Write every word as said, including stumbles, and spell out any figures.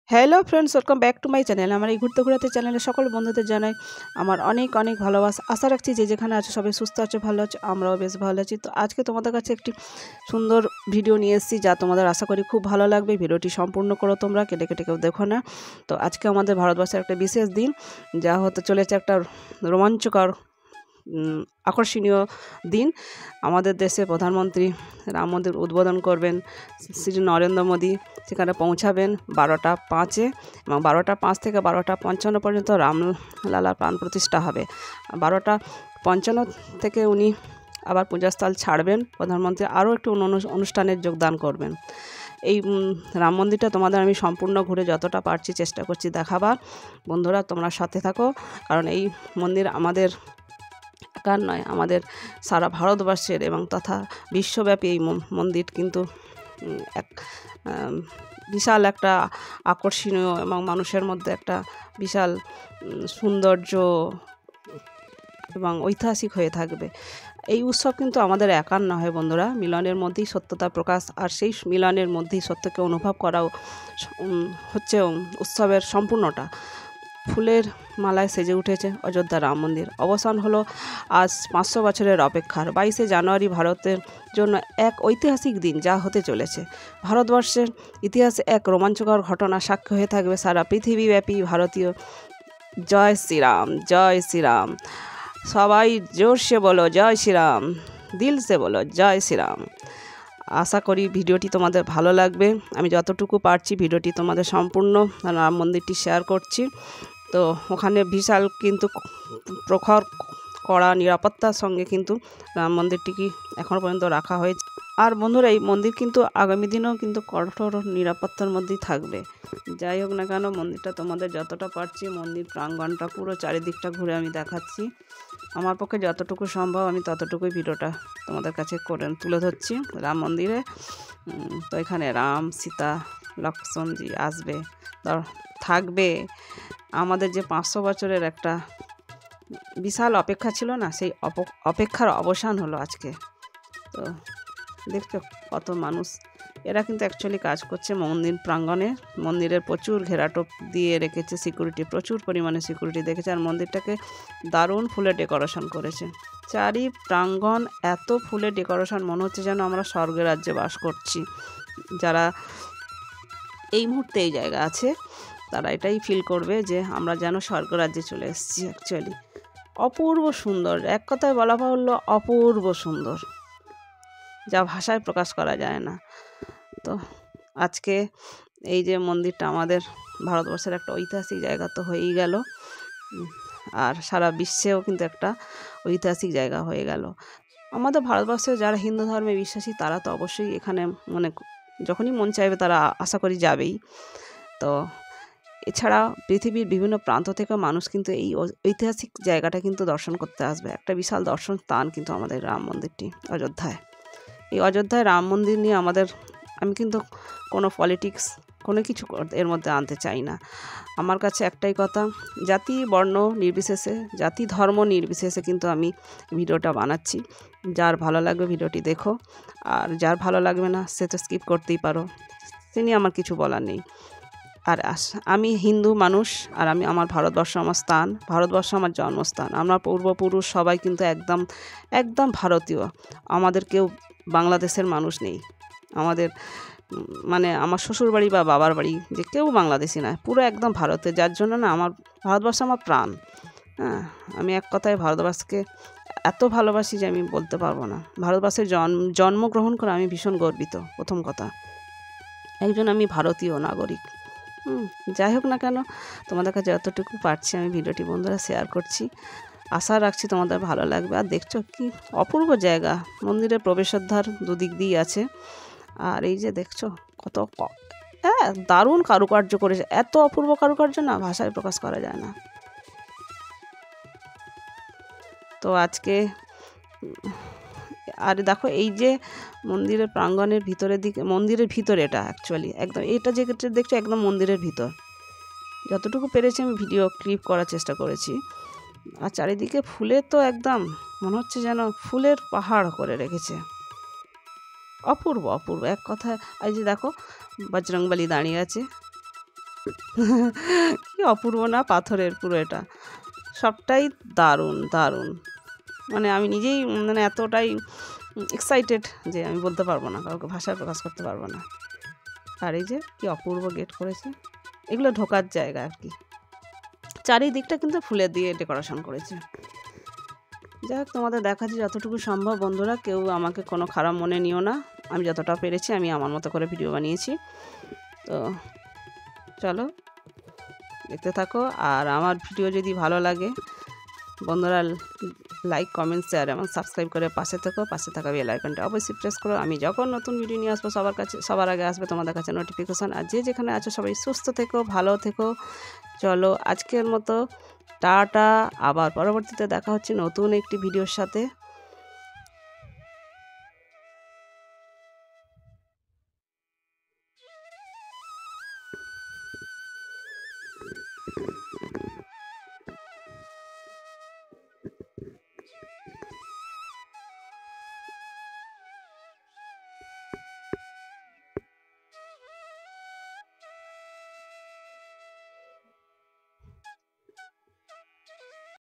Hello friends, welcome back to my channel. আমার এই ঘুরতে ঘুরাতে চ্যানেলে সকল বন্ধুদের জানাই আমার অনেক অনেক ভালোবাসা। আশা রাখছি যে যেখানে আছে সবাই সুস্থ আছে, ভালো আছে, আমরাও বেশ ভালো আছি। তো আজকে তোমাদের কাছে একটি সুন্দর ভিডিও নিয়ে এসেছি, যা তোমাদের আশা করি খুব ভালো লাগবে। ভিডিওটি সম্পূর্ণ করো, তোমরা কেটে কেটে কেউ দেখো না। তো আজকে আমাদের ভারতবর্ষের একটা বিশেষ দিন, যা হতে চলেছে একটা রোমাঞ্চকর আকর্ষণীয় দিন। আমাদের দেশে প্রধানমন্ত্রী রাম মন্দির উদ্বোধন করবেন, শ্রী নরেন্দ্র মোদী সেখানে পৌঁছাবেন বারোটা পাঁচে, এবং বারোটা পাঁচ থেকে বারোটা পঞ্চান্ন পর্যন্ত রামলালার প্রাণ প্রতিষ্ঠা হবে। বারোটা পঞ্চান্ন থেকে উনি আবার পূজাস্থল ছাড়বেন, প্রধানমন্ত্রী আরও একটি অনুষ্ঠানে যোগদান করবেন। এই রাম মন্দিরটা তোমাদের আমি সম্পূর্ণ ঘুরে যতটা পারছি চেষ্টা করছি দেখাবার। বন্ধুরা, তোমরা সাথে থাকো, কারণ এই মন্দির আমাদের একার নয়, আমাদের সারা ভারতবর্ষের এবং তথা বিশ্বব্যাপী এই মন্দির কিন্তু এক বিশাল একটা আকর্ষণীয় এবং মানুষের মধ্যে একটা বিশাল সৌন্দর্য এবং ঐতিহাসিক হয়ে থাকবে। এই উৎসব কিন্তু আমাদের একার নয় বন্ধুরা, মিলনের মধ্যেই সত্যতা প্রকাশ, আর সেই মিলনের মধ্যেই সত্যকে অনুভব করাও হচ্ছে উৎসবের সম্পূর্ণটা। ফুলের মালায় সেজে উঠেছে অযোধ্যা রাম মন্দির। অবসান হলো আজ পাঁচশো বছরের অপেক্ষার। বাইশে জানুয়ারি ভারতের জন্য এক ঐতিহাসিক দিন, যা হতে চলেছে ভারতবর্ষের ইতিহাসে এক রোমাঞ্চকর ঘটনা সাক্ষ্য হয়ে থাকবে সারা পৃথিবীব্যাপী ভারতীয়। জয় শ্রীরাম, জয় শ্রীরাম। সবাই জোরসে বলো জয় শ্রীরাম, দিল সে বলো জয় শ্রীরাম। আশা করি ভিডিওটি তোমাদের ভালো লাগবে। আমি যতটুকু পারছি ভিডিওটি তোমাদের সম্পূর্ণ রাম মন্দিরটি শেয়ার করছি। তো ওখানে বিশাল কিন্তু প্রখর কড়া নিরাপত্তার সঙ্গে কিন্তু রাম মন্দিরটিকে এখনও পর্যন্ত রাখা হয়েছে। আর বন্ধুরা, এই মন্দির কিন্তু আগামী দিনেও কিন্তু কঠোর নিরাপত্তার মধ্যেই থাকবে। যাই হোক না কেন, মন্দিরটা তোমাদের যতটা পারছি মন্দির প্রাঙ্গণটা পুরো চারিদিকটা ঘুরে আমি দেখাচ্ছি। আমার পক্ষে যতটুকু সম্ভব আমি ততটুকুই ভিডিওটা তোমাদের কাছে করে তুলে ধরছি রাম মন্দিরে। তো এখানে রাম, সীতা, লক্ষ্মণজি আসবে, থাকবে। আমাদের যে পাঁচশো বছরের একটা বিশাল অপেক্ষা ছিল না, সেই অপেক্ষার অবসান হলো আজকে। তো দেখছো কত মানুষ, এরা কিন্তু অ্যাকচুয়ালি কাজ করছে মন্দির প্রাঙ্গণে। মন্দিরের প্রচুর ঘেরাটোপ দিয়ে রেখেছে, সিকিউরিটি প্রচুর পরিমাণে সিকিউরিটি দেখেছে, আর মন্দিরটাকে দারুণ ফুলে ডেকোরেশন করেছে। চারি প্রাঙ্গণ এত ফুলে ডেকোরেশন, মনে হচ্ছে যেন আমরা স্বর্গের রাজ্যে বাস করছি। যারা এই মুহূর্তে এই জায়গা আছে তারা এটাই ফিল করবে যে আমরা যেন স্বর্গ রাজ্যে চলে এসেছি। অ্যাকচুয়ালি অপূর্ব সুন্দর, এক কথায় বলা বাহুল্য অপূর্ব সুন্দর, যা ভাষায় প্রকাশ করা যায় না। তো আজকে এই যে মন্দিরটা আমাদের ভারতবর্ষের একটা ঐতিহাসিক জায়গা তো হয়েই গেল, আর সারা বিশ্বেও কিন্তু একটা ঐতিহাসিক জায়গা হয়ে গেল। আমাদের ভারতবর্ষে যারা হিন্দু ধর্মে বিশ্বাসী তারা তো অবশ্যই এখানে মানে যখনই মন চাইবে তারা আশা করি যাবেই। তো এছাড়া পৃথিবীর বিভিন্ন প্রান্ত থেকে মানুষ কিন্তু এই ঐতিহাসিক জায়গাটা কিন্তু দর্শন করতে আসবে। একটা বিশাল দর্শন স্থান কিন্তু আমাদের রাম মন্দিরটি অযোধ্যায়। এই অযোধ্যায় রাম মন্দির নিয়ে আমাদের, আমি কিন্তু কোনো পলিটিক্স কোনো কিছু এর মধ্যে আনতে চাই না। আমার কাছে একটাই কথা, জাতি বর্ণ নির্বিশেষে, জাতি ধর্ম নির্বিশেষে কিন্তু আমি ভিডিওটা বানাচ্ছি। যার ভালো লাগবে ভিডিওটি দেখো, আর যার ভালো লাগবে না সে তো স্কিপ করতেই পারো, সে নিয়ে আমার কিছু বলার নেই। আর আমি হিন্দু মানুষ, আর আমি আমার ভারতবর্ষ আমার স্থান, ভারতবর্ষ আমার জন্মস্থান। আমরা পূর্বপুরুষ সবাই কিন্তু একদম একদম ভারতীয়। আমাদের কেউ বাংলাদেশের মানুষ নেই। আমাদের মানে আমার শ্বশুর বাড়ি বা বাবার বাড়ি যে কেউ বাংলাদেশি নয়, পুরো একদম ভারতের। যার জন্য না আমার ভারতবর্ষ আমার প্রাণ। হ্যাঁ, আমি এক কথায় ভারতবর্ষকে এত ভালোবাসি যে আমি বলতে পারবো না। ভারতবর্ষের জন্ম জন্মগ্রহণ করে আমি ভীষণ গর্বিত। প্রথম কথা, একজন আমি ভারতীয় নাগরিক। হুম যাই হোক না কেন, তোমাদের কাছে যতটুকু পারছি আমি ভিডিওটি বন্ধুরা শেয়ার করছি। আশা রাখছি তোমাদের ভালো লাগবে। আর দেখছো কি অপূর্ব জায়গা, মন্দিরের প্রবেশদ্বার দুদিক দিয়ে আছে। আর এই যে দেখছো কত হ্যাঁ দারুণ কারুকার্য করেছে, এত অপূর্ব কারুকার্য না ভাষায় প্রকাশ করা যায় না। তো আজকে আর দেখো এই যে মন্দিরের প্রাঙ্গণের ভিতরের দিকে, মন্দিরের ভিতরে এটা অ্যাকচুয়ালি একদম, এটা যে দেখছো একদম মন্দিরের ভিতর। যতটুকু পেরেছি আমি ভিডিও ক্লিপ করার চেষ্টা করেছি। আর চারিদিকে ফুলে তো একদম মনে হচ্ছে যেন ফুলের পাহাড় করে রেখেছে। অপূর্ব অপূর্ব এক কথায়। এই যে দেখো বজরংবলী দাঁড়িয়ে আছে, কি অপূর্ব না পাথরের পুরো এটা, সবটাই দারুণ দারুণ। মানে আমি নিজেই মানে এতটাই এক্সাইটেড যে আমি বলতে পারবো না, কাউকে ভাষায় প্রকাশ করতে পারবো না। আর এই যে কি অপূর্ব গেট করেছে, এগুলো ঢোকার জায়গা আর কি। চারিদিকটা কিন্তু ফুলের দিয়ে ডেকোরেশন করেছে। যাই হোক, তোমাদের দেখাচ্ছি যতটুকু সম্ভব বন্ধুরা, কেউ আমাকে কোনো খারাপ মনে নিও না। আমি যতটা পেরেছি আমি আমার মতো করে ভিডিও বানিয়েছি। তো চলো দেখতে থাকো, আর আমার ভিডিও যদি ভালো লাগে বন্ধুরা লাইক কমেন্ট শেয়ার এবং সাবস্ক্রাইব করে পাশে থেকো, পাশে থাকা বেল আইকনটা অবশ্যই প্রেস করো। আমি যখন নতুন ভিডিও নিয়ে আসবো সবার কাছে সবার আগে আসবে তোমাদের কাছে নোটিফিকেশান। আর যে যেখানে আছো সবাই সুস্থ থেকো, ভালো থেকো। চলো আজকের মতো টাটা, আবার পরবর্তীতে দেখা হচ্ছে নতুন একটি ভিডিওর সাথে।